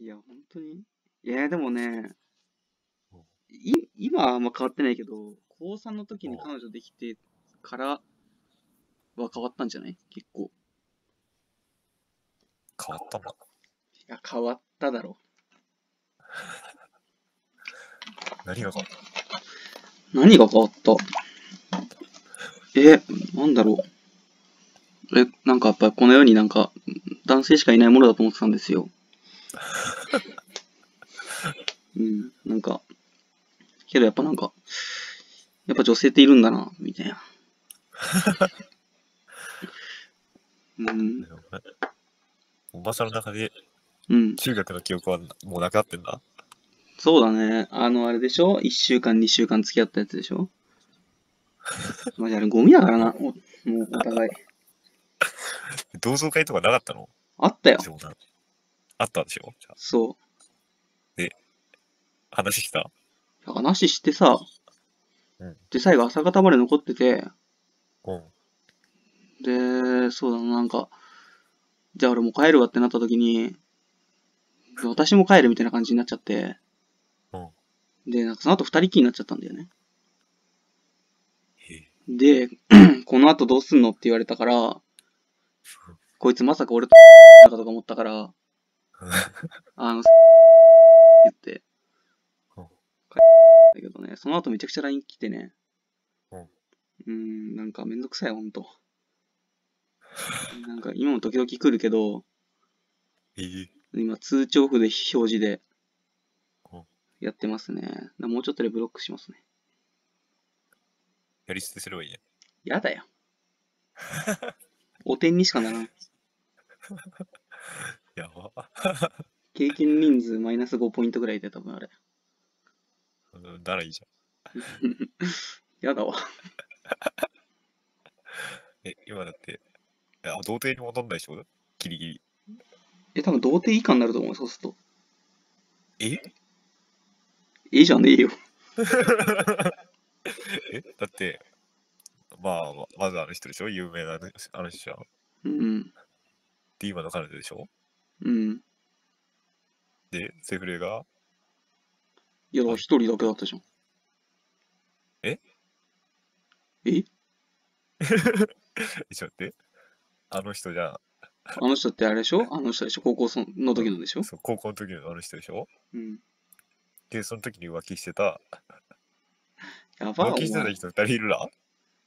いや、本当に。いや、でもね、 うん今はあんま変わってないけど、高3の時にうん彼女できてからは変わったんじゃない結構。 変わったんだ。 いや、変わっただろ何が変わっう。何が変わったなんだろう。なんかやっぱりこの世になんか、男性しかいないものだと思ってたんですよ。うん、なんか、けどやっぱなんか、やっぱ女性っているんだな、みたいな。うん、 たおばさんの中でうん。 中学の記憶はもうなくなってんだ。 そうだね。あれでしょ？ 1 週間、2週間付き合ったやつでしょ？マジあれゴミだからな。もうお互い。 同窓会とかなかったの？ あったよ。 そうな。あったんでしょ？じゃあ。 そで、話したう。話してさ、 うん。 で、最後朝方まで残ってて、 うん。 で、そうだな、なんか、じゃあ俺もう帰るわってなった時に、私も帰るみたいな感じになっちゃって、 うん。 で、なんかその後二人きりになっちゃったんだよね。 へえ。 で、この後どうすんのって言われたから、こいつまさか俺とかとか思ったから、言って、 うんだけどね、その後めちゃくちゃ LINE 来てね、なんかめんどくさい、ほんと。なんか今も時々来るけど、 へえ。 今通知オフで表示でうんやってますね。もうちょっとでブロックしますね。 やり捨てすればいいね。 やだよ。お点にしかならん。 やば。 経験人数マイナス5ポイントぐらいで多分あれ。 ならいいじやだわ。 ゃん。今だって、童貞に戻んないでしょ？ギリギリ。 多分童貞以下になると思う、そうすると。 えじゃねえよ。 だって、まずあの人でしょ？有名なあの人じゃん。 うん。 で、今の彼女でしょ？ うん。 で、セフレが、 いや、だからあ、 一人だけだったじゃん。 ええちょっと待って。あの人じゃん。 あの人ってあれでしょ？あの人でしょ？高校の時のでしょ？ そう、高校の時のあの人でしょ？ うん。 で、その時に浮気してた、 やば、 浮お前。 気してた人二人いるな。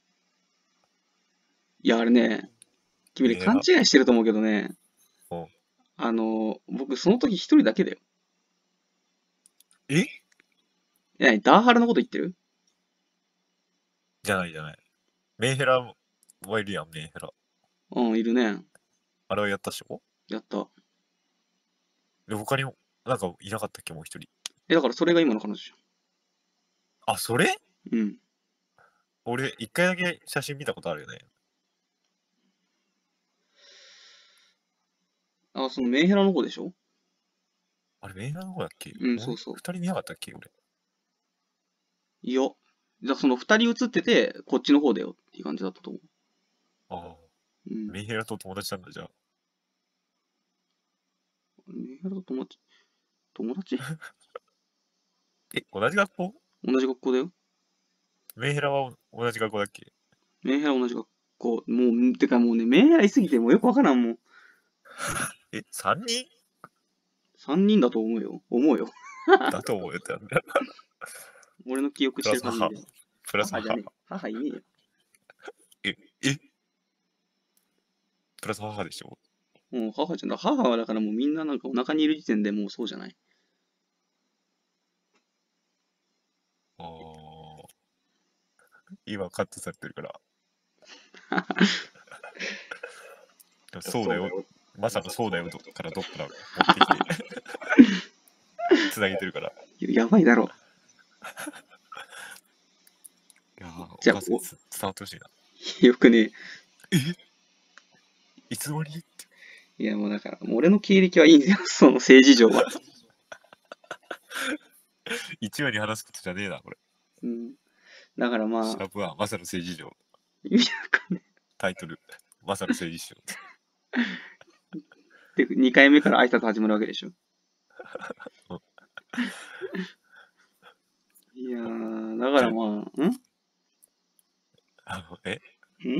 いや、あれね、君ね、勘メンヘラ。 違いしてると思うけどね、 うん。 僕その時一人だけだよ。 えダーハルのこと言ってる？ じゃないじゃない。メンヘラはいるやん、メンヘラ。 うん、いるね。 あれはやったっしょ？ やった。 で、他にも、なんかいなかったっけ、もう一人。 だからそれが今の彼女じあ、それゃん。うん。 俺、一回だけ写真見たことあるよね。 そのメンヘラの子でしょ？ あれ、メンヘラの方だっけ？ うん、 もうそうそう。 二人見なかったっけ、俺。 いや、じゃあその二人写ってて、こっちの方だよっていう感じだったと思ああ。 う。うん。 メンヘラと友達なんだ、じゃあ。 メンヘラと友達同じ学校？ 同じ学校だよ。 メンヘラは同じ学校だっけ？ メンヘラ同じ学校。もう、てかもうね、メンヘラいすぎてもうよくわからんもん。 三人三人だと思うよ。思うよ。 だと思うよってなんだよ。 俺の記憶してる限りで。 プラス母。 母じゃねえ。母いねえよ。 え、えプラス母でしょ？ もう母じゃない。母はだからもうみんななんかお腹にいる時点でもうそうじゃない。 ああ。今カットされてるから。でもそうだよ。まさかそうだよからどっから持ってきて繋げてるから。 やばいだろ。 いやー、おじゃあ、 母さんに伝わってほしいな。 よくね。 いつの間にって。 いやもうだから、もう俺の経歴はいいんだよ。その政治上は。 一話に話すことじゃねえな、これ。 うん。だからまあ、 シャープはマサの政治上。 意味わかんない。 タイトル、マサの政治上。 で、2回目から挨拶始まるわけでしょ。 いやー、だからまあ、 えん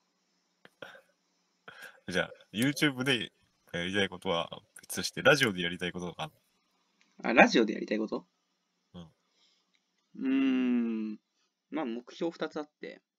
じゃあ、YouTube でやりたいことは別として、ラジオでやりたいこととかあるあ、ラジオでやりたいことの？ うーん。まあ、目標2つあって。